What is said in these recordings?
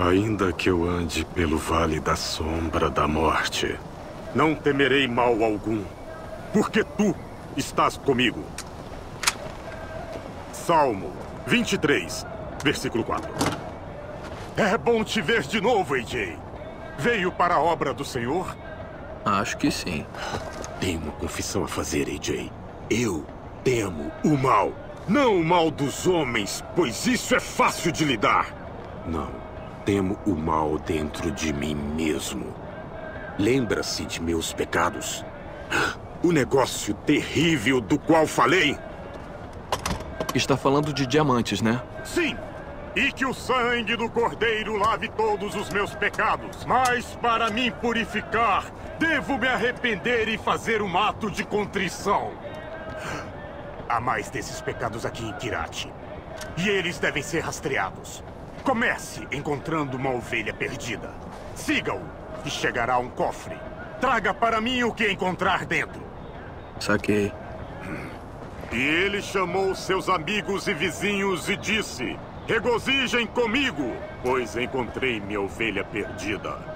Ainda que eu ande pelo vale da sombra da morte, não temerei mal algum, porque tu estás comigo. Salmo 23, versículo 4. É bom te ver de novo, AJ. Veio para a obra do Senhor? Acho que sim. Tenho uma confissão a fazer, AJ. Eu temo o mal. Não o mal dos homens, pois isso é fácil de lidar. Não, temo o mal dentro de mim mesmo. Lembra-se de meus pecados? O negócio terrível do qual falei? Está falando de diamantes, né? Sim! E que o sangue do Cordeiro lave todos os meus pecados. Mas para me purificar, devo me arrepender e fazer um ato de contrição. Há mais desses pecados aqui em Kyrat. E eles devem ser rastreados. Comece encontrando uma ovelha perdida. Siga-o e chegará a um cofre. Traga para mim o que encontrar dentro. Saquei. E ele chamou seus amigos e vizinhos e disse: regozijem comigo, pois encontrei minha ovelha perdida.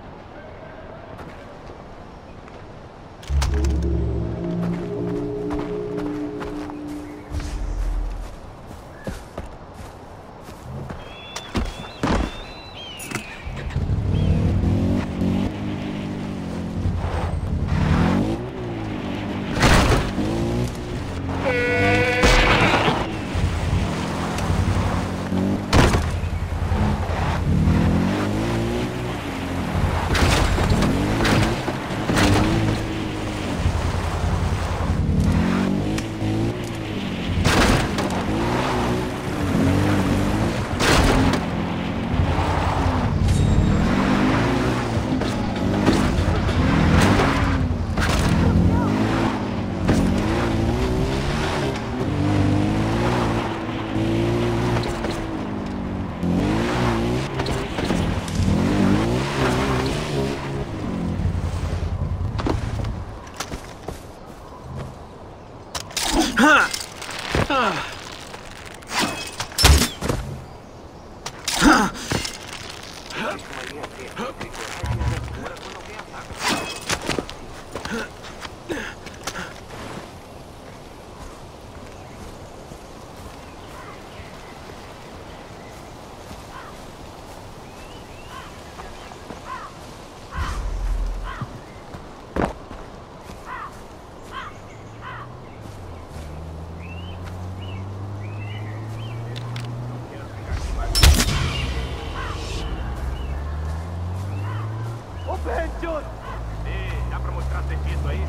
Dá pra mostrar serviço aí?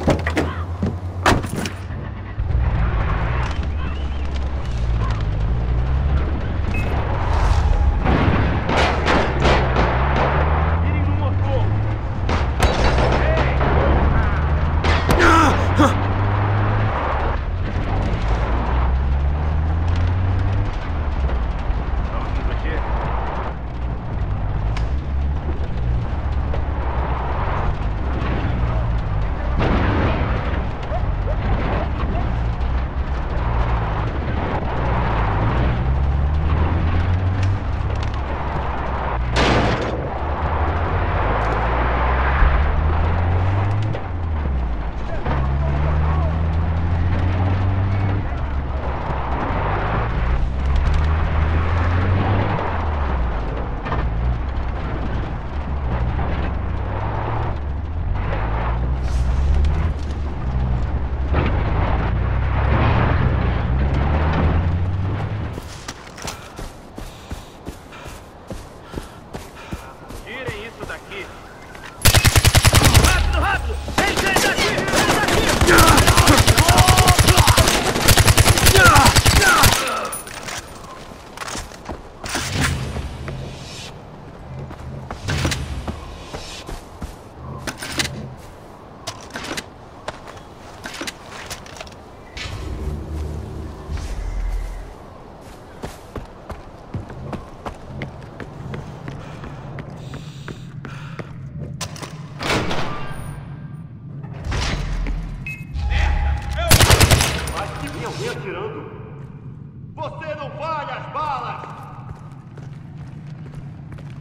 Mirem no motor! Vamos nos mexer? Tirem isso daqui! Rápido, rápido! Vem daqui! Vem daqui! Alguém atirando? Você não falha as balas!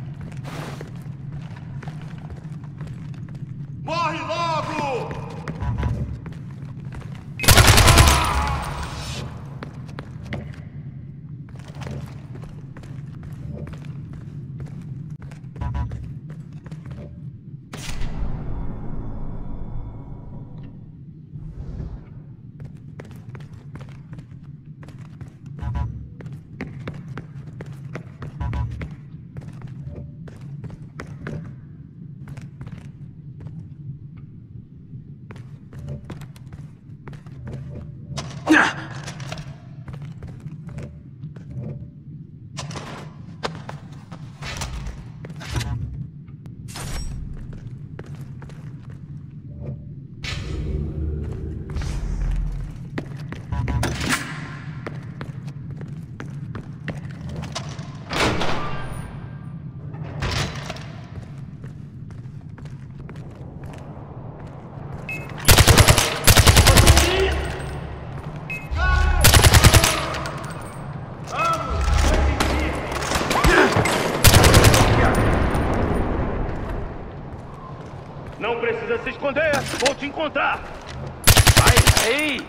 Não precisa se esconder. Vou te encontrar. Vai aí.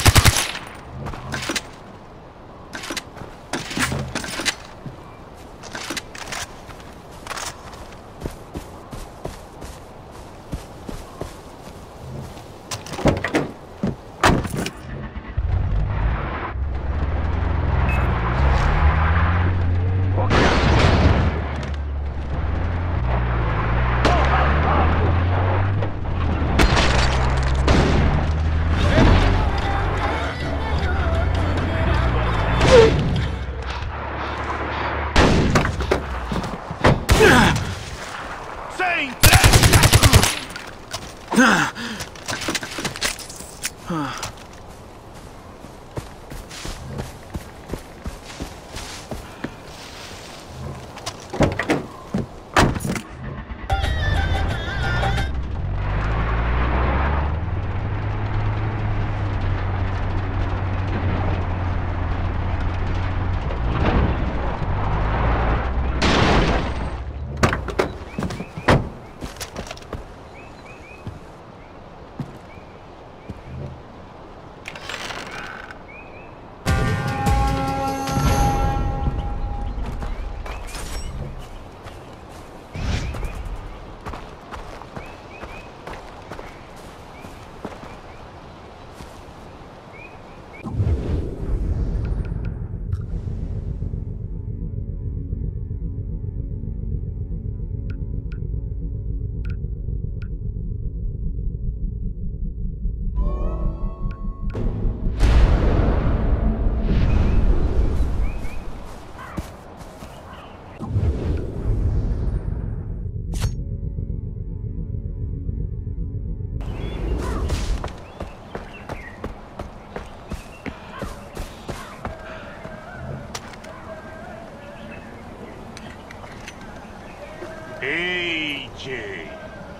AJ,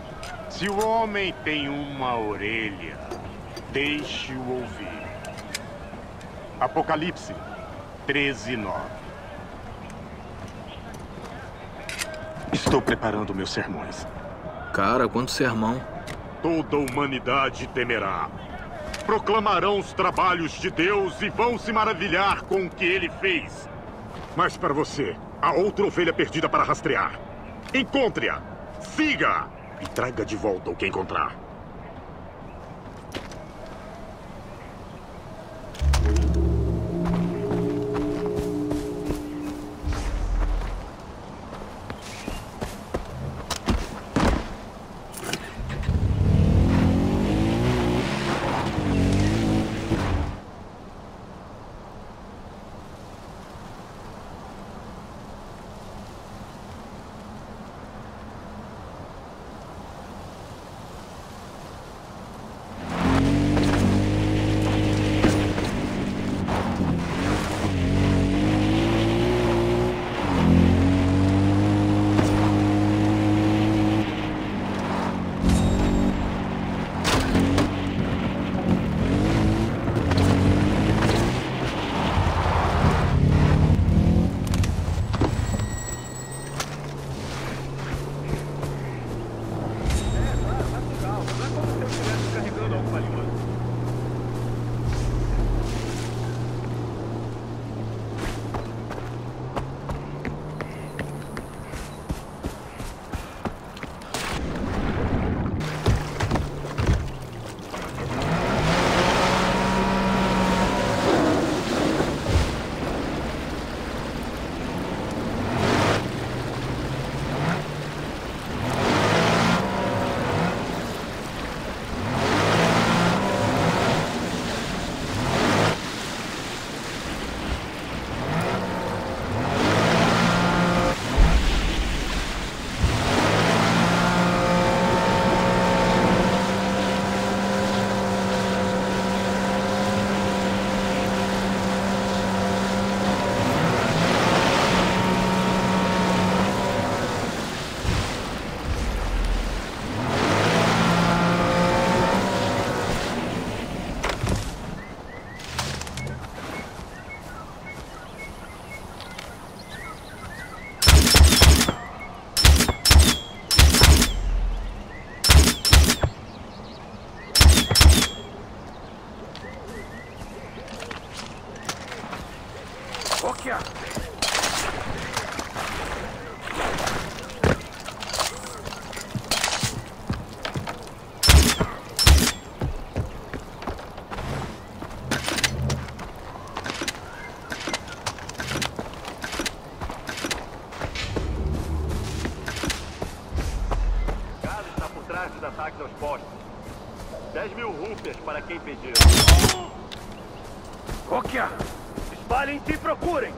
se o homem tem uma orelha, deixe-o ouvir. Apocalipse 13:9. Estou preparando meus sermões. Cara, quanto sermão. Toda a humanidade temerá. Proclamarão os trabalhos de Deus e vão se maravilhar com o que ele fez. Mas para você, há outra ovelha perdida para rastrear. Encontre-a, siga e traga de volta o que encontrar. Roquear! Dos ataques aos postos. 10.000 rupias para quem pediu. Roquear! Espalhem-se e procurem!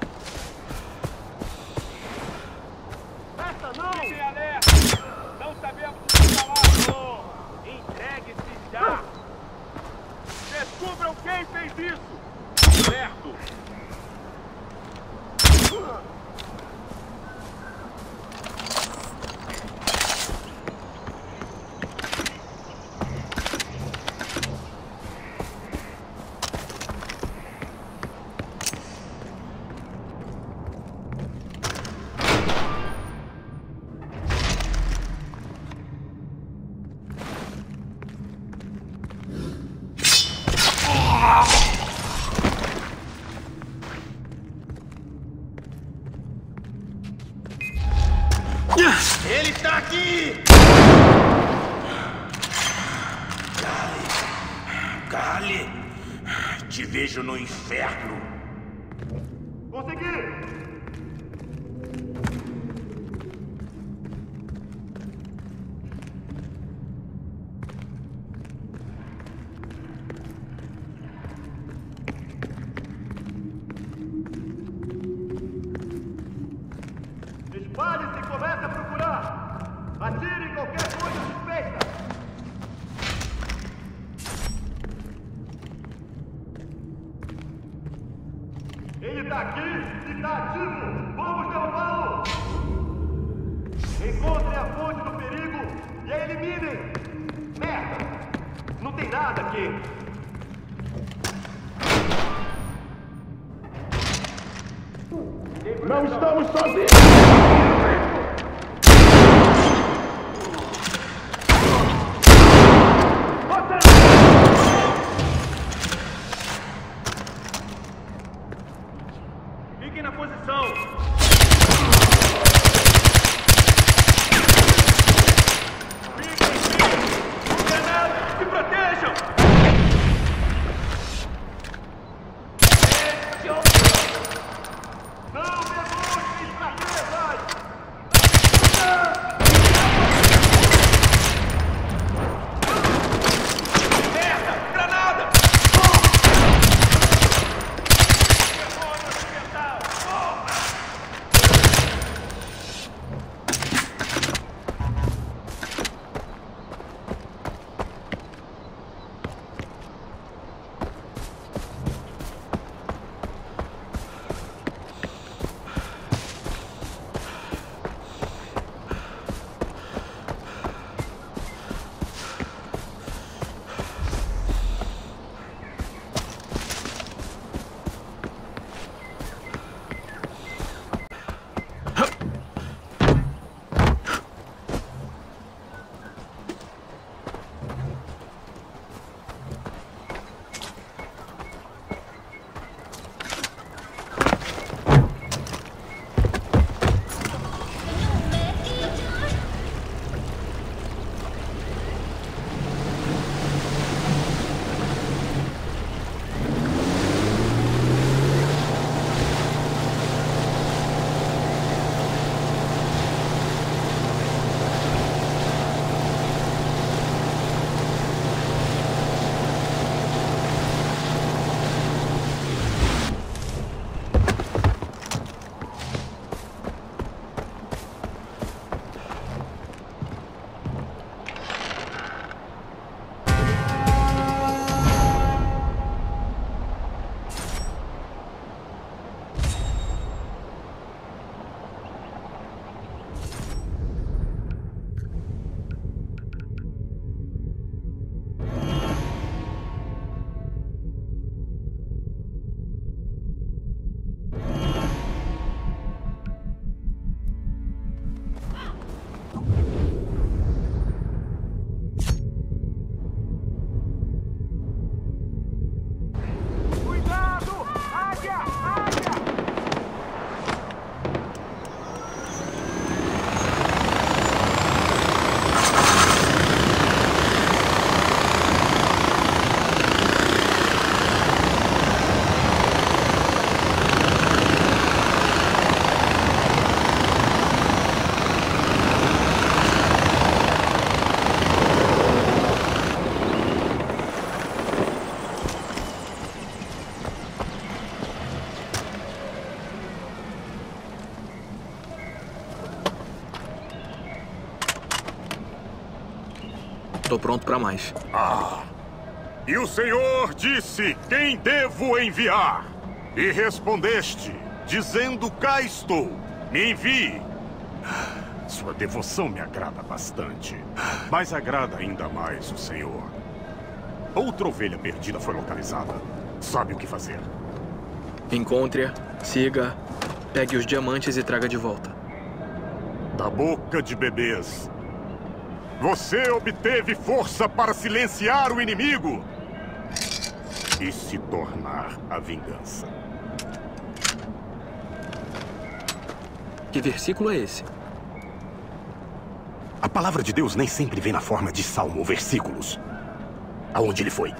Essa não! Fiquem alerta! Não sabemos o que falar! Entregue-se já! Descubram quem fez isso! Certo! Ele está aqui! Kali! Te vejo no inferno! Consegui! Espalhe-se e comece a procurar! Atire em qualquer coisa suspeita! Ele está aqui e está ativo! Vamos derrubá-lo! Encontrem a fonte do perigo e a eliminem! Merda! Não tem nada aqui! Não estamos sozinhos! Fiquem na posição! Fiquem! Granadas! Se protejam! Não demonstrem fraquezas! Merda! Granada! Demônio ocidental! estou pronto para mais. E o Senhor disse: quem devo enviar? E respondeste, dizendo: cá estou, me envie. Sua devoção me agrada bastante, mas agrada ainda mais o Senhor. Outra ovelha perdida foi localizada. Sabe o que fazer? Encontre-a, siga, pegue os diamantes e traga de volta. Da boca de bebês. Você obteve força para silenciar o inimigo e se tornar a vingança. Que versículo é esse? A palavra de Deus nem sempre vem na forma de salmo ou versículos. Aonde ele foi?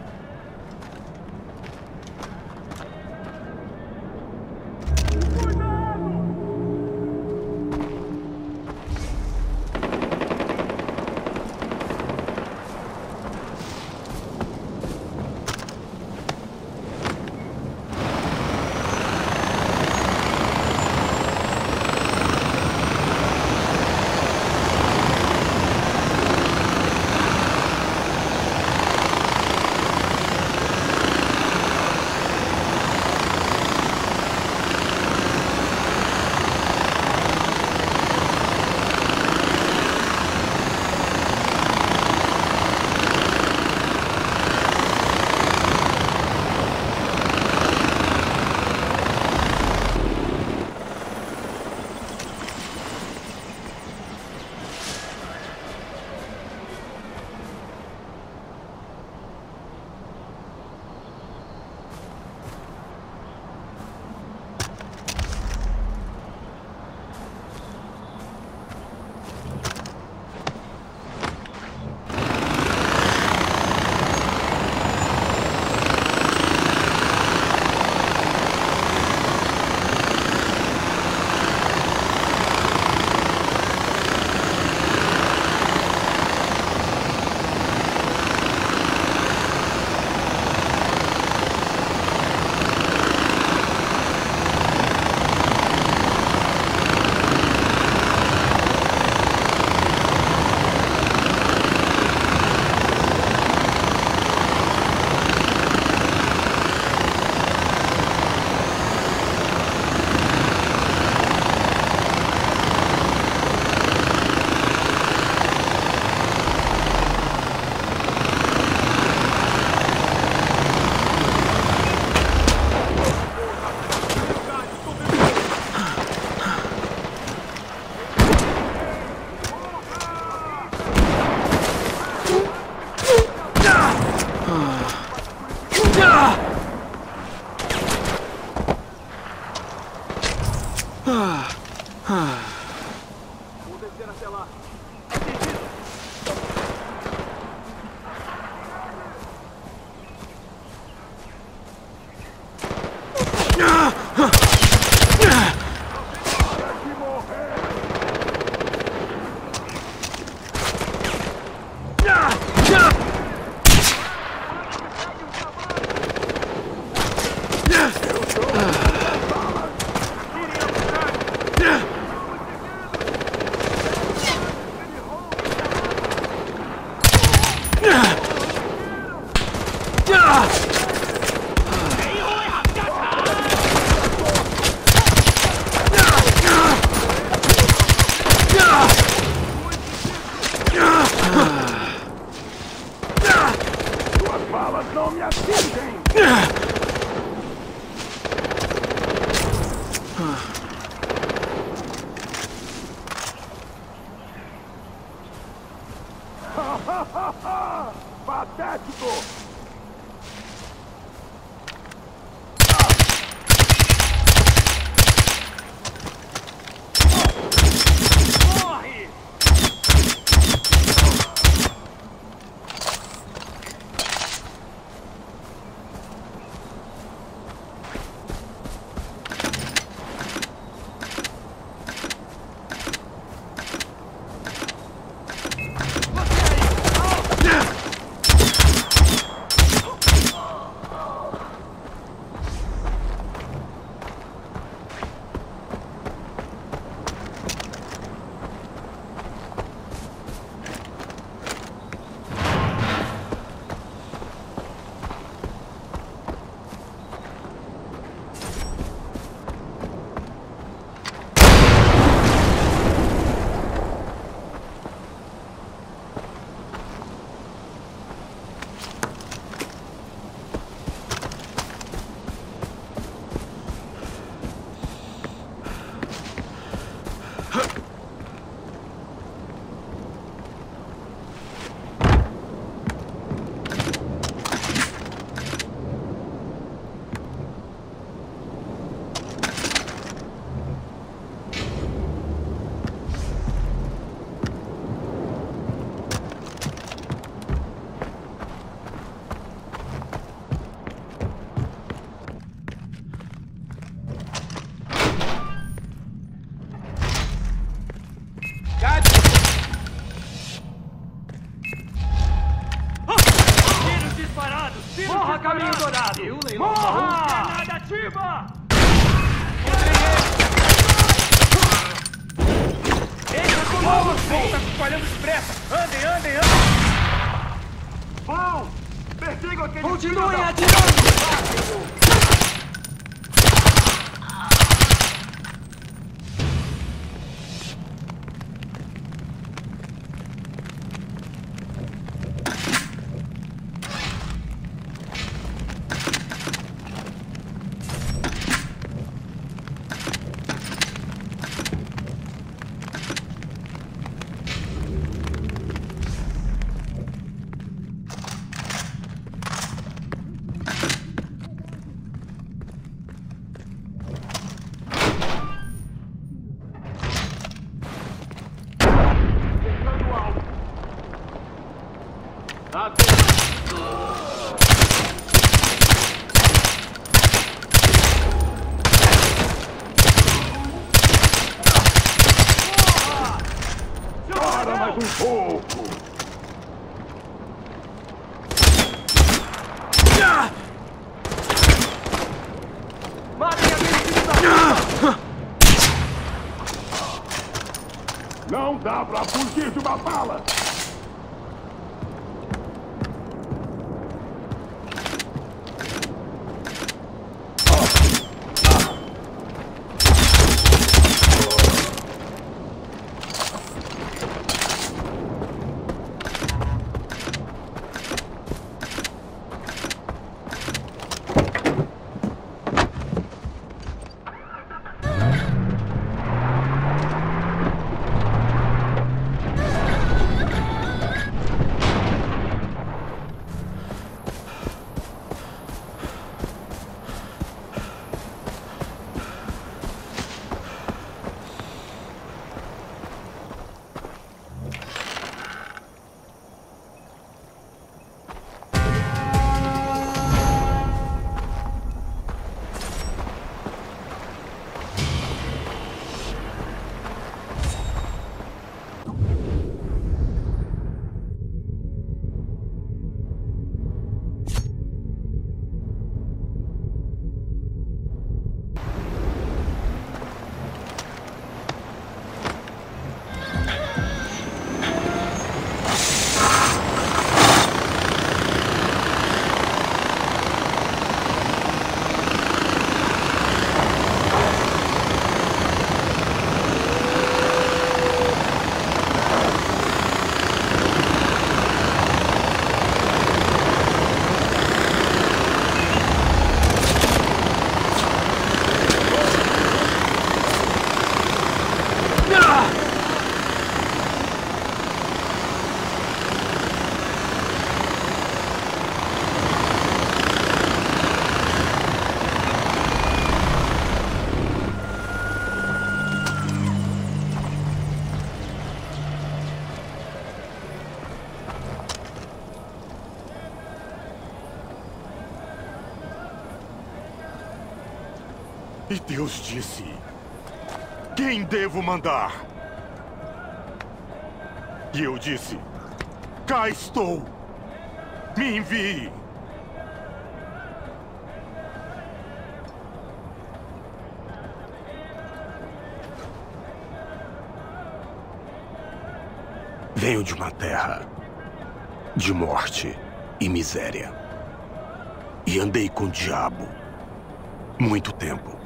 Vou descer até lá. Morra! Granada ativa! Entra com o fogo tá se espalhando depressa! Andem, andem, andem! Vão! Persigam aquele... Continuem atirando! Para mais um pouco! Matem aquele filho da puta! Não dá pra fugir de uma bala! E Deus disse: quem devo mandar? E eu disse: cá estou. Me envie. Venho de uma terra de morte e miséria. E andei com o diabo muito tempo.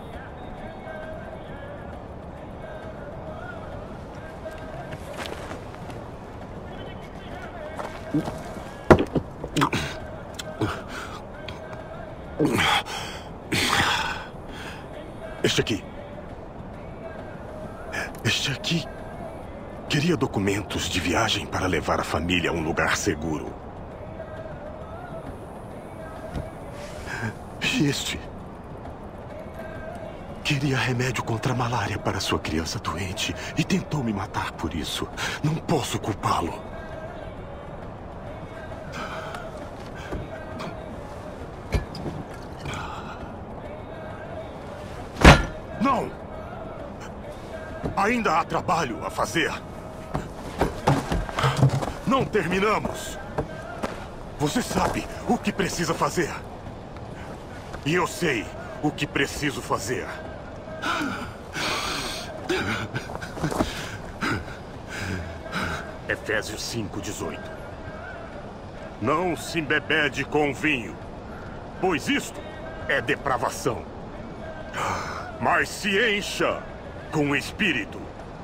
Este aqui queria documentos de viagem para levar a família a um lugar seguro. E este queria remédio contra a malária para sua criança doente e tentou me matar por isso. Não posso culpá-lo. Não! Ainda há trabalho a fazer. Não terminamos. Você sabe o que precisa fazer. E eu sei o que preciso fazer. Efésios 5:18. Não se embebede com vinho, pois isto é depravação. Mas se encha com o Espírito.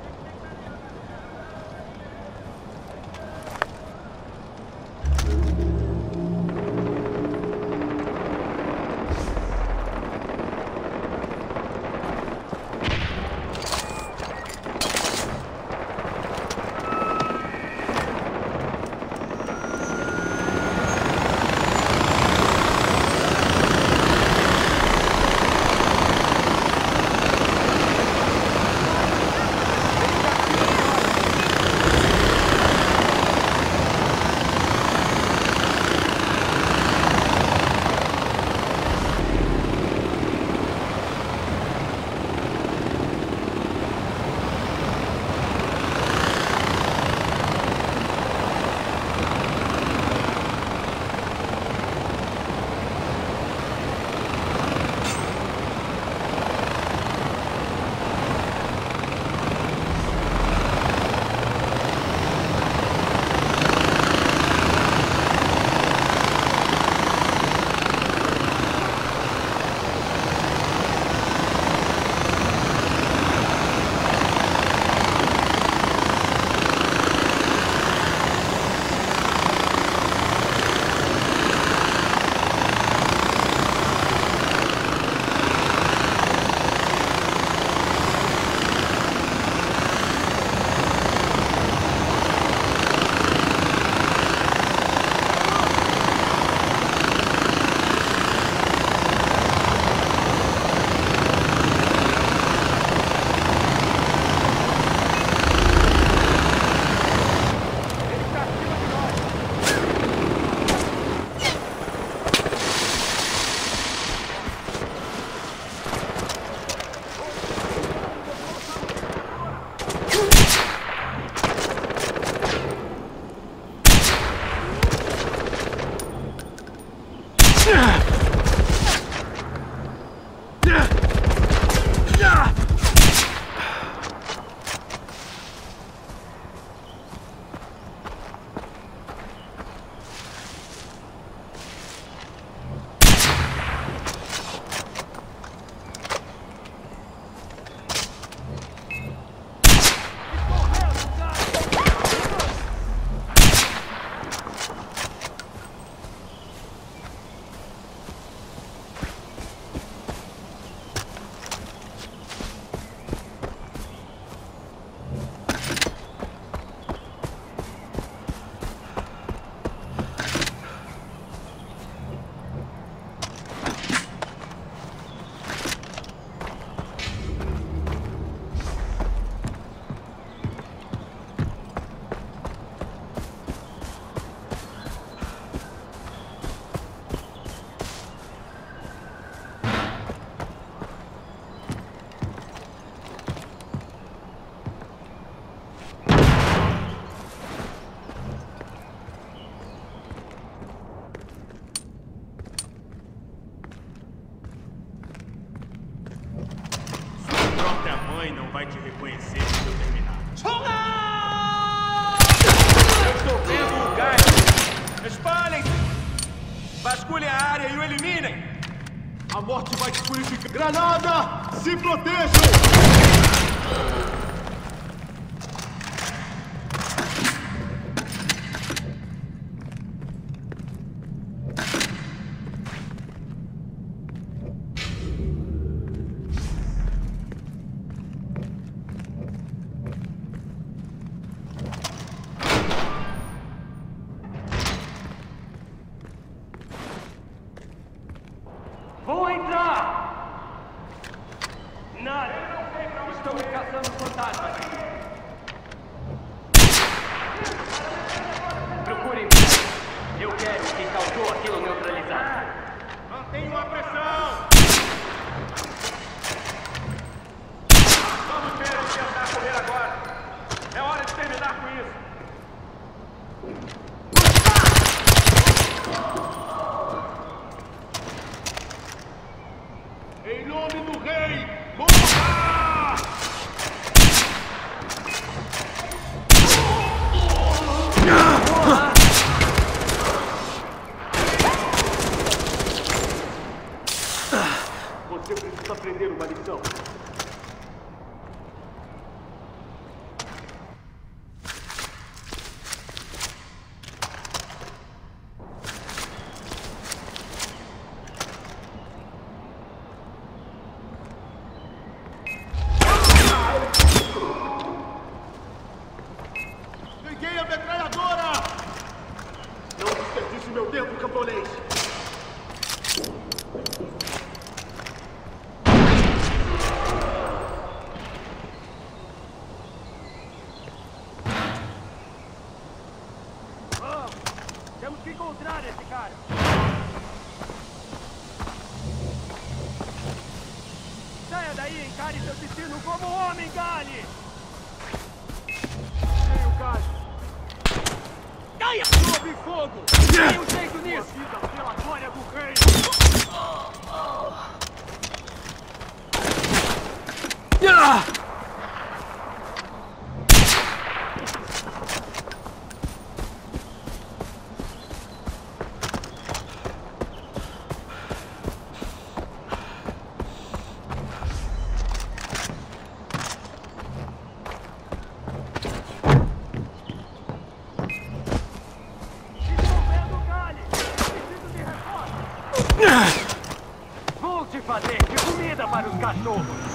Não vai te reconhecer quando eu terminar. Eu estou vendo o gás. Espalhem-se! Vasculhem a área e o eliminem! A morte vai te purificar. Granada! Se protejam! Vou entrar! Nada! Estão me caçando fantasmas! Procurem! Eu quero quem causou aquilo neutralizado! Mantenham a pressão! Vamos ver o que tentar correr agora! É hora de terminar com isso! encontrar esse cara. Saia daí e encare seu destino como homem, Gale! Tem o Gale. Caia! Sob fogo! Tem um jeito nisso! Vida pela glória do rei! Vou te fazer de comida para os cachorros!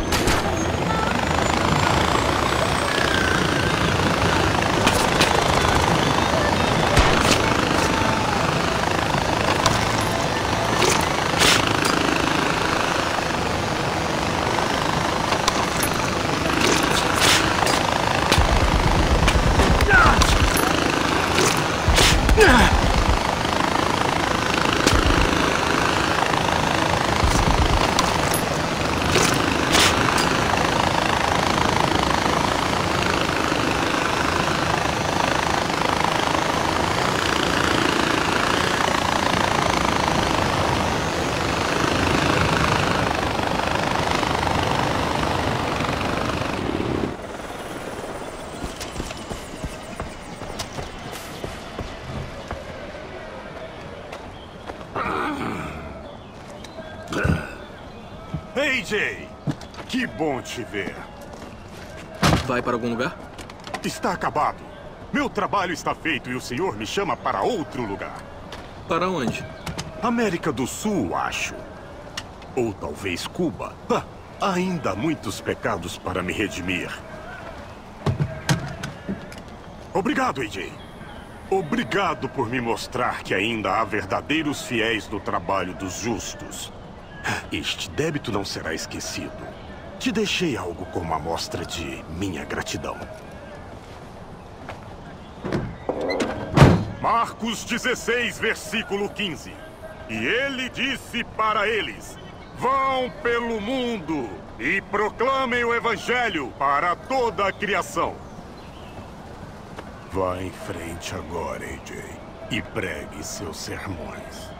AJ, que bom te ver. Vai para algum lugar? Está acabado. Meu trabalho está feito e o senhor me chama para outro lugar. Para onde? América do Sul, acho. Ou talvez Cuba. Ainda há muitos pecados para me redimir. Obrigado, AJ. Obrigado por me mostrar que ainda há verdadeiros fiéis no trabalho dos justos. Este débito não será esquecido. Te deixei algo como amostra de minha gratidão. Marcos 16, versículo 15. E ele disse para eles: vão pelo mundo e proclamem o evangelho para toda a criação. Vá em frente agora, AJ, e pregue seus sermões.